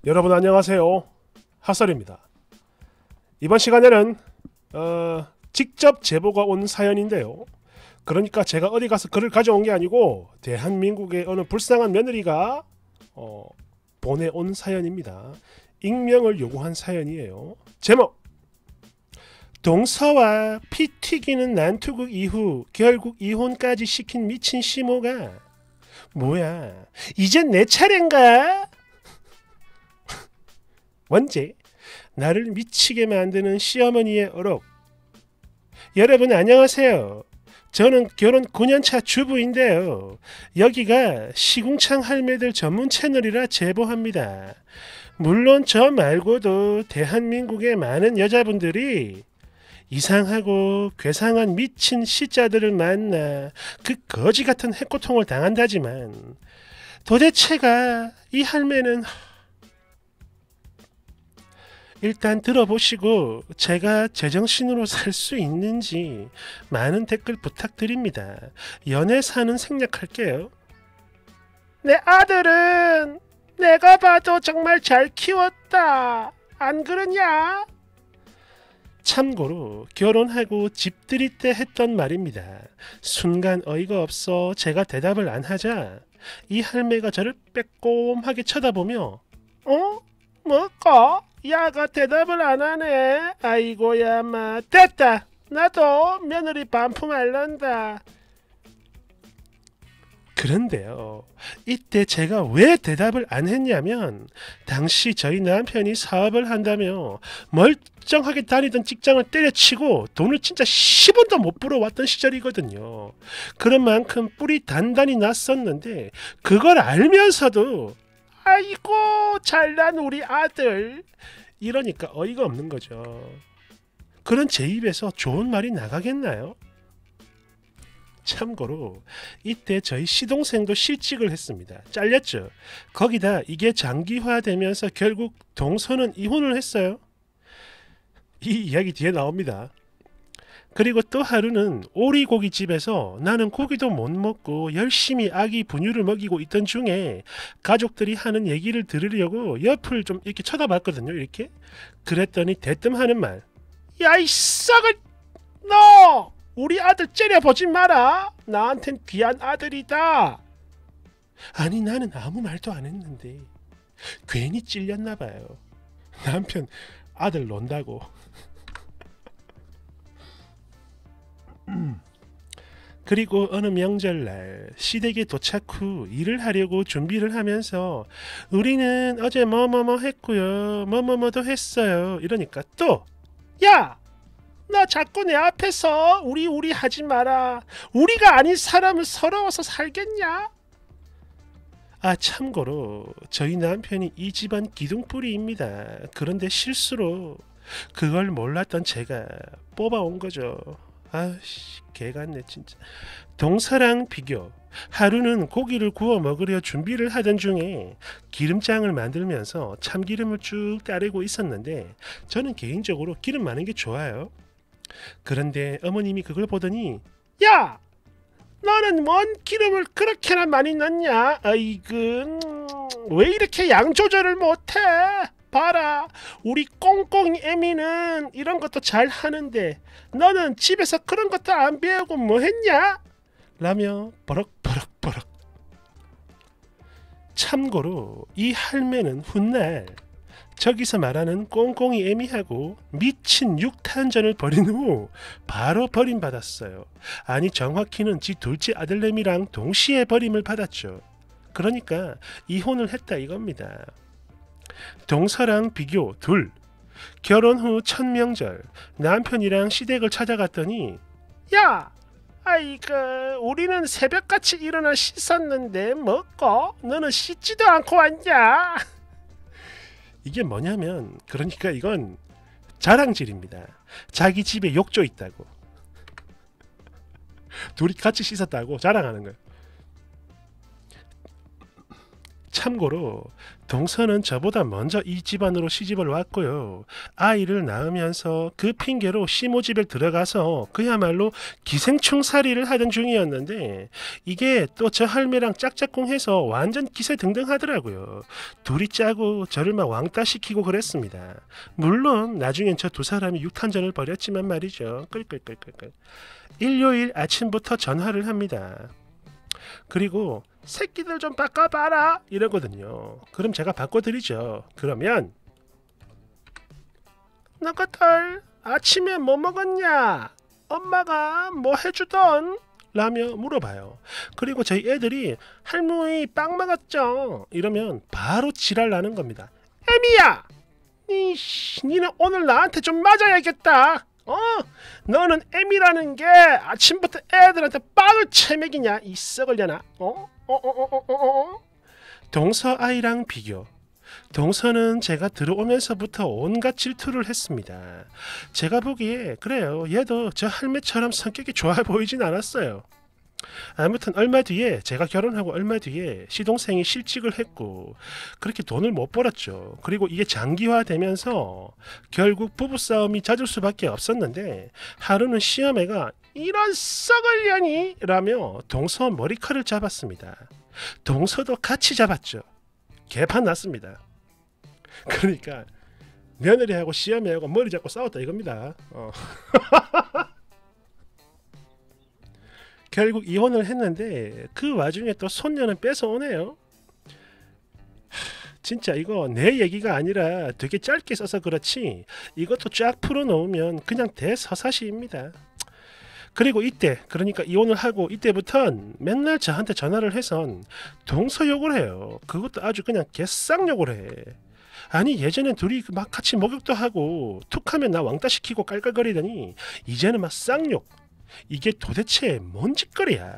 여러분 안녕하세요. 핫설입니다. 이번 시간에는 직접 제보가 온 사연인데요. 그러니까 제가 어디 가서 글을 가져온 게 아니고 대한민국의 어느 불쌍한 며느리가 보내온 사연입니다. 익명을 요구한 사연이에요. 제목: 동서와 피 튀기는 난투극 이후 결국 이혼까지 시킨 미친 시모가 뭐야, 이젠 내 차례인가? 원제: 나를 미치게 만드는 시어머니의 어록. 여러분 안녕하세요. 저는 결혼 9년차 주부인데요. 여기가 시궁창 할매들 전문 채널이라 제보합니다. 물론 저 말고도 대한민국의 많은 여자분들이 이상하고 괴상한 미친 시자들을 만나 그 거지 같은 해코통을 당한다지만 도대체가 이 할매는... 일단 들어보시고 제가 제정신으로 살 수 있는지 많은 댓글 부탁드립니다. 연애사는 생략할게요. 내 아들은 내가 봐도 정말 잘 키웠다. 안 그러냐? 참고로 결혼하고 집 들일 때 했던 말입니다. 순간 어이가 없어 제가 대답을 안 하자 이 할매가 저를 빼꼼하게 쳐다보며 뭐까? 야가 대답을 안 하네. 아이고야 마. 됐다. 나도 며느리 반품할란다. 그런데요, 이때 제가 왜 대답을 안 했냐면 당시 저희 남편이 사업을 한다며 멀쩡하게 다니던 직장을 때려치고 돈을 진짜 10원도 못 벌어왔던 시절이거든요. 그런 만큼 뿔이 단단히 났었는데 그걸 알면서도 아이고 잘난 우리 아들, 이러니까 어이가 없는 거죠. 그런 제 입에서 좋은 말이 나가겠나요? 참고로 이때 저희 시동생도 실직을 했습니다. 잘렸죠. 거기다 이게 장기화되면서 결국 동서는 이혼을 했어요. 이 이야기 뒤에 나옵니다. 그리고 또 하루는 오리고기집에서 나는 고기도 못 먹고 열심히 아기 분유를 먹이고 있던 중에 가족들이 하는 얘기를 들으려고 옆을 좀 이렇게 쳐다봤거든요. 이렇게. 그랬더니 대뜸 하는 말: 야 이 썩을 너 우리 아들 째려보지 마라. 나한텐 귀한 아들이다. 아니 나는 아무 말도 안 했는데 괜히 찔렸나 봐요. 남편 아들 논다고. 그리고 어느 명절날 시댁에 도착 후 일을 하려고 준비를 하면서 우리는 어제 뭐뭐뭐 했고요, 뭐뭐뭐도 했어요, 이러니까 또 야! 너 자꾸 내 앞에서 우리 하지 마라. 우리가 아닌 사람을 서러워서 살겠냐? 아 참고로 저희 남편이 이 집안 기둥뿌리입니다. 그런데 실수로 그걸 몰랐던 제가 뽑아온 거죠. 아씨 개같네 진짜. 동서랑 비교. 하루는 고기를 구워 먹으려 준비를 하던 중에 기름장을 만들면서 참기름을 쭉 따르고 있었는데 저는 개인적으로 기름 많은 게 좋아요. 그런데 어머님이 그걸 보더니 야! 너는 뭔 기름을 그렇게나 많이 넣냐? 아이고 왜 이렇게 양 조절을 못해? 봐라, 우리 꽁꽁이 애미는 이런 것도 잘 하는데 너는 집에서 그런 것도 안 배우고 뭐 했냐? 라며 버럭버럭버럭. 참고로 이 할매는 훗날 저기서 말하는 꽁꽁이 애미하고 미친 육탄전을 벌인 후 바로 버림받았어요. 아니 정확히는 지 둘째 아들내미랑 동시에 버림을 받았죠. 그러니까 이혼을 했다 이겁니다. 동서랑 비교 둘. 결혼 후 첫 명절 남편이랑 시댁을 찾아갔더니 야! 아이고 우리는 새벽같이 일어나 씻었는데 먹고 너는 씻지도 않고 왔냐? 이게 뭐냐면 그러니까 이건 자랑질입니다. 자기 집에 욕조 있다고 둘이 같이 씻었다고 자랑하는 거예요. 참고로 동서는 저보다 먼저 이 집안으로 시집을 왔고요. 아이를 낳으면서 그 핑계로 시모집에 들어가서 그야말로 기생충살이를 하던 중이었는데 이게 또 저 할매랑 짝짝꿍해서 완전 기세등등 하더라고요. 둘이 짜고 저를 막 왕따시키고 그랬습니다. 물론 나중엔 저 두 사람이 육탄전을 벌였지만 말이죠. 끌끌끌끌끌. 일요일 아침부터 전화를 합니다. 그리고 새끼들 좀 바꿔봐라 이러거든요. 그럼 제가 바꿔드리죠. 그러면 너희들 아침에 뭐 먹었냐? 엄마가 뭐 해주던? 라며 물어봐요. 그리고 저희 애들이 할머니 빵 먹었죠? 이러면 바로 지랄 나는 겁니다. 애미야! 니는 오늘 나한테 좀 맞아야겠다. 너는 애미라는 게 아침부터 애들한테 빵을 채먹이냐? 이 썩을려나? 동서 아이랑 비교. 동서는 제가 들어오면서부터 온갖 질투를 했습니다. 제가 보기에 그래요. 얘도 저 할매처럼 성격이 좋아 보이진 않았어요. 아무튼 얼마 뒤에 제가 결혼하고 얼마 뒤에 시동생이 실직을 했고 그렇게 돈을 못 벌었죠. 그리고 이게 장기화되면서 결국 부부싸움이 잦을 수밖에 없었는데 하루는 시어매가 이런 썩을 년이 라며 동서 머리칼을 잡았습니다. 동서도 같이 잡았죠. 개판 났습니다. 그러니까 며느리하고 시어매하고 머리 잡고 싸웠다 이겁니다. 결국 이혼을 했는데 그 와중에 또 손녀는 뺏어오네요. 진짜 이거 내 얘기가 아니라 되게 짧게 써서 그렇지 이것도 쫙 풀어놓으면 그냥 대서사시입니다. 그리고 이때 그러니까 이혼을 하고 이때부턴 맨날 저한테 전화를 해선 동서욕을 해요. 그것도 아주 그냥 개쌍욕을 해. 아니 예전엔 둘이 막 같이 목욕도 하고 툭하면 나 왕따시키고 깔깔거리더니 이제는 막 쌍욕. 이게 도대체 뭔 짓거리야.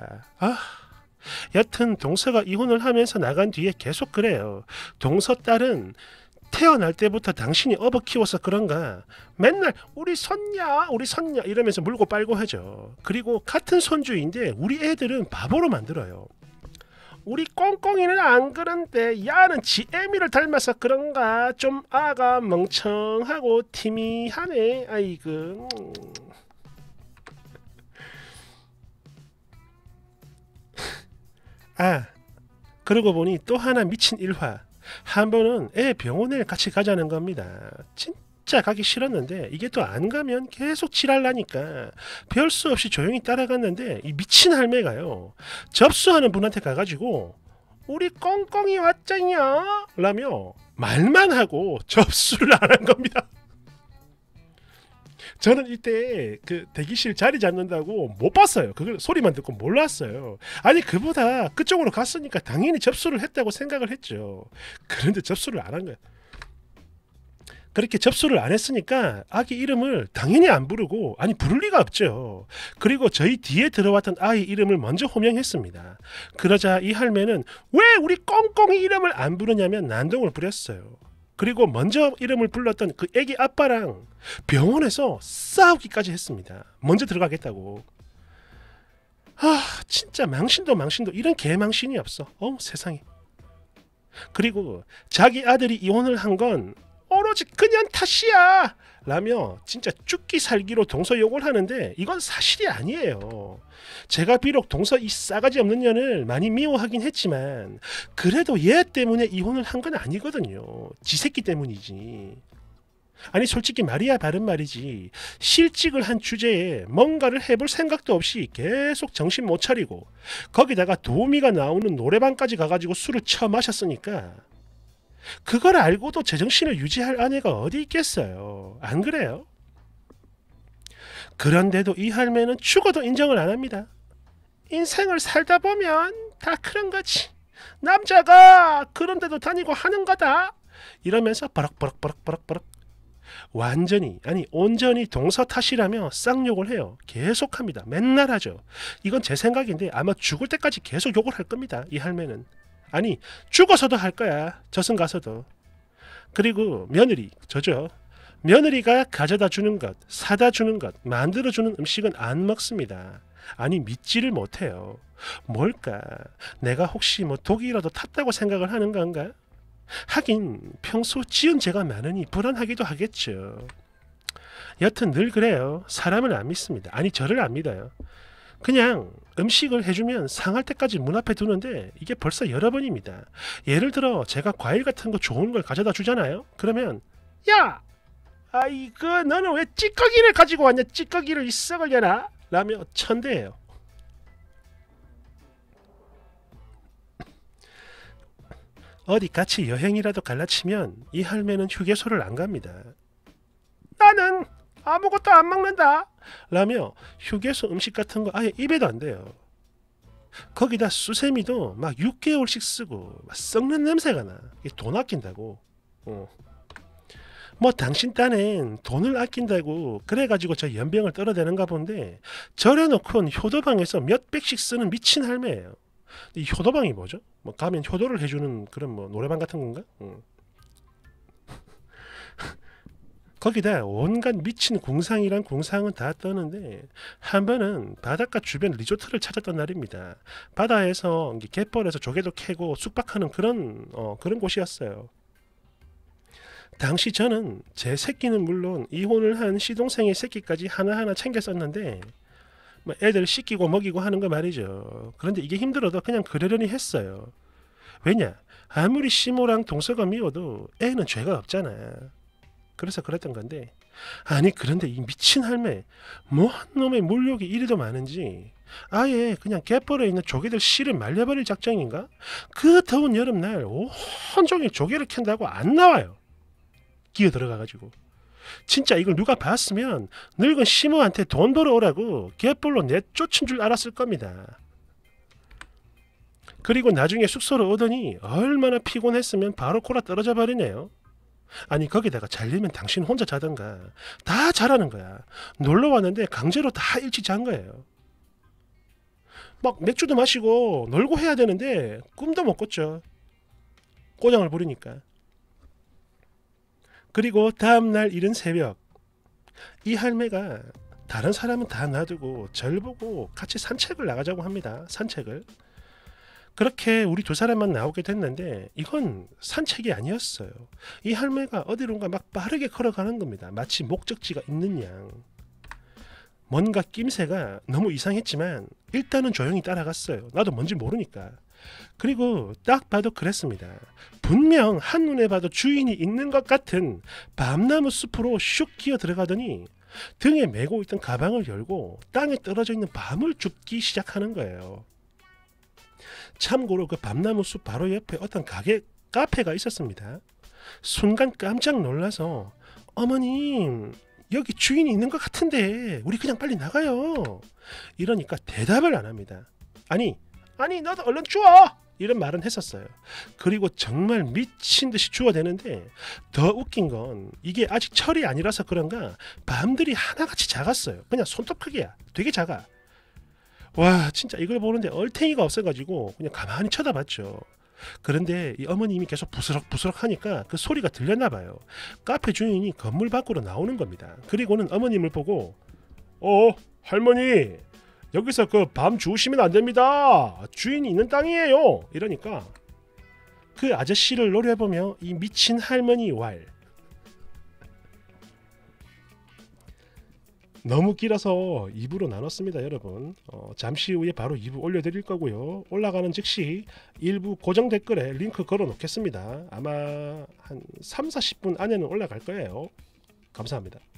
여튼 동서가 이혼을 하면서 나간 뒤에 계속 그래요. 동서 딸은 태어날 때부터 당신이 업어 키워서 그런가 맨날 우리 손냐 이러면서 물고 빨고 하죠. 그리고 같은 손주인데 우리 애들은 바보로 만들어요. 우리 꽁꽁이는 안 그런데 야는 지 애미를 닮아서 그런가 좀 아가 멍청하고 티미하네. 아이고. 그러고 보니 또 하나 미친 일화. 한 번은 애 병원에 같이 가자는 겁니다. 진짜 가기 싫었는데 이게 또 안 가면 계속 지랄나니까 별 수 없이 조용히 따라갔는데 이 미친 할매가요. 접수하는 분한테 가가지고 우리 꽁꽁이 왔잖냐? 라며 말만 하고 접수를 안 한 겁니다. 저는 이때 그 대기실 자리 잡는다고 못 봤어요. 그걸 소리만 듣고 몰랐어요. 아니 그보다 그쪽으로 갔으니까 당연히 접수를 했다고 생각을 했죠. 그런데 접수를 안 한 거예요. 그렇게 접수를 안 했으니까 아기 이름을 당연히 안 부르고 아니 부를 리가 없죠. 그리고 저희 뒤에 들어왔던 아이 이름을 먼저 호명했습니다. 그러자 이 할매는 왜 우리 꽁꽁이 이름을 안 부르냐면 난동을 부렸어요. 그리고 먼저 이름을 불렀던 그 애기 아빠랑 병원에서 싸우기까지 했습니다. 먼저 들어가겠다고. 진짜 망신도 이런 개망신이 없어. 세상에. 그리고 자기 아들이 이혼을 한 건 오로지 그년 탓이야 라며 진짜 죽기 살기로 동서 욕을 하는데 이건 사실이 아니에요. 제가 비록 동서 이 싸가지 없는 년을 많이 미워하긴 했지만 그래도 얘 때문에 이혼을 한 건 아니거든요. 지 새끼 때문이지. 아니 솔직히 말이야 바른 말이지. 실직을 한 주제에 뭔가를 해볼 생각도 없이 계속 정신 못 차리고 거기다가 도우미가 나오는 노래방까지 가가지고 술을 처마셨으니까 그걸 알고도 제정신을 유지할 아내가 어디 있겠어요. 안 그래요? 그런데도 이 할매는 죽어도 인정을 안 합니다. 인생을 살다 보면 다 그런 거지. 남자가 그런 데도 다니고 하는 거다. 이러면서 버럭버럭 완전히 아니 온전히 동서 탓이라며 쌍욕을 해요. 계속합니다. 맨날 하죠. 이건 제 생각인데 아마 죽을 때까지 계속 욕을 할 겁니다. 이 할매는. 아니 죽어서도 할 거야. 저승 가서도. 그리고 며느리 저죠. 며느리가 가져다 주는 것, 사다 주는 것, 만들어 주는 음식은 안 먹습니다. 아니 믿지를 못해요. 뭘까? 내가 혹시 뭐 독이라도 탔다고 생각을 하는 건가? 하긴 평소 지은 죄가 많으니 불안하기도 하겠죠. 여튼 늘 그래요. 사람을 안 믿습니다. 아니 저를 안 믿어요. 그냥 음식을 해주면 상할 때까지 문 앞에 두는데 이게 벌써 여러 번입니다. 예를 들어 제가 과일 같은 거 좋은 걸 가져다 주잖아요. 그러면 야! 아이고 너는 왜 찌꺼기를 가지고 왔냐? 찌꺼기를 이 썩을려나? 라며 천대해요. 어디 같이 여행이라도 갈라치면 이 할매는 휴게소를 안 갑니다. 나는 아무것도 안 먹는다 라며 휴게소 음식 같은 거 아예 입에도 안 돼요. 거기다 수세미도 막 6개월씩 쓰고 막 썩는 냄새가 나. 이게 돈 아낀다고. 뭐 당신 딴엔 돈을 아낀다고 그래가지고 저 연병을 떨어대는가 본데 저래놓고는 효도방에서 몇 백씩 쓰는 미친 할매예요. 이 효도방이 뭐죠? 뭐 가면 효도를 해주는 그런 뭐 노래방 같은 건가? 거기다 온갖 미친 궁상이란 궁상은 다 떠는데 한 번은 바닷가 주변 리조트를 찾았던 날입니다. 바다에서 갯벌에서 조개도 캐고 숙박하는 그런 곳이었어요. 당시 저는 제 새끼는 물론 이혼을 한 시동생의 새끼까지 하나하나 챙겼었는데 뭐 애들 씻기고 먹이고 하는 거 말이죠. 그런데 이게 힘들어도 그냥 그러려니 했어요. 왜냐? 아무리 시모랑 동서가 미워도 애는 죄가 없잖아. 그래서 그랬던 건데 아니 그런데 이 미친 할매 뭐한 놈의 물욕이 이리도 많은지 아예 그냥 갯벌에 있는 조개들 씨를 말려버릴 작정인가? 그 더운 여름날 온종일 조개를 캔다고 안 나와요. 기어 들어가가지고 진짜 이걸 누가 봤으면 늙은 시모한테 돈 벌어오라고 갯벌로 내쫓은 줄 알았을 겁니다. 그리고 나중에 숙소로 오더니 얼마나 피곤했으면 바로 코라 떨어져 버리네요. 아니 거기다가 잘리면 당신 혼자 자던가 다 자라는 거야. 놀러 왔는데 강제로 다 일찍 잔 거예요. 막 맥주도 마시고 놀고 해야 되는데 꿈도 못 꿨죠. 꼬장을 부리니까. 그리고 다음날 이른 새벽 이 할매가 다른 사람은 다 놔두고 절 보고 같이 산책을 나가자고 합니다. 산책을. 그렇게 우리 두 사람만 나오게 됐는데 이건 산책이 아니었어요. 이 할매가 어디론가 막 빠르게 걸어가는 겁니다. 마치 목적지가 있는 양. 뭔가 낌새가 너무 이상했지만 일단은 조용히 따라갔어요. 나도 뭔지 모르니까. 그리고 딱 봐도 그랬습니다. 분명 한눈에 봐도 주인이 있는 것 같은 밤나무 숲으로 슉 기어 들어가더니 등에 메고 있던 가방을 열고 땅에 떨어져 있는 밤을 줍기 시작하는 거예요. 참고로 그 밤나무 숲 바로 옆에 어떤 카페가 있었습니다. 순간 깜짝 놀라서 어머님 여기 주인이 있는 것 같은데 우리 그냥 빨리 나가요. 이러니까 대답을 안 합니다. 아니 너도 얼른 주워! 이런 말은 했었어요. 그리고 정말 미친 듯이 주워대는데 더 웃긴 건 이게 아직 철이 아니라서 그런가 밤들이 하나같이 작았어요. 그냥 손톱 크기야. 되게 작아. 와 진짜 이걸 보는데 얼탱이가 없어가지고 그냥 가만히 쳐다봤죠. 그런데 이 어머님이 계속 부스럭부스럭 하니까 그 소리가 들렸나 봐요. 카페 주인이 건물 밖으로 나오는 겁니다. 그리고는 어머님을 보고 할머니 여기서 그 밤 주우시면 안 됩니다. 주인이 있는 땅이에요. 이러니까 그 아저씨를 노려보며 이 미친 할머니 왈. 너무 길어서 2부로 나눴습니다 여러분. 잠시 후에 바로 2부 올려드릴 거고요. 올라가는 즉시 1부 고정 댓글에 링크 걸어 놓겠습니다. 아마 한 3-40분 안에는 올라갈 거예요. 감사합니다.